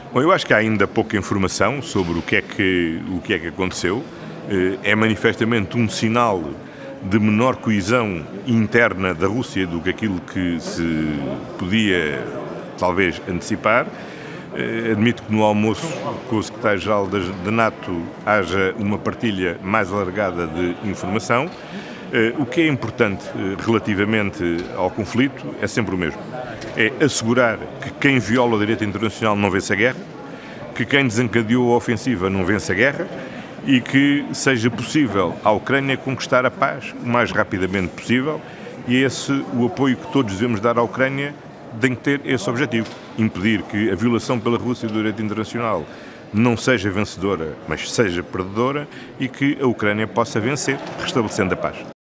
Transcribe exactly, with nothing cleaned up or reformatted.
Bom, eu acho que há ainda pouca informação sobre o que é que, o que é que aconteceu. É manifestamente um sinal de menor coesão interna da Rússia do que aquilo que se podia, talvez, antecipar. Admito que no almoço com o secretário-geral da NATO haja uma partilha mais alargada de informação. O que é importante relativamente ao conflito é sempre o mesmo. É assegurar que quem viola o direito internacional não vence a guerra, que quem desencadeou a ofensiva não vence a guerra e que seja possível à Ucrânia conquistar a paz o mais rapidamente possível, e é esse o apoio que todos devemos dar à Ucrânia. Tem que ter esse objetivo, impedir que a violação pela Rússia do direito internacional não seja vencedora, mas seja perdedora, e que a Ucrânia possa vencer, restabelecendo a paz.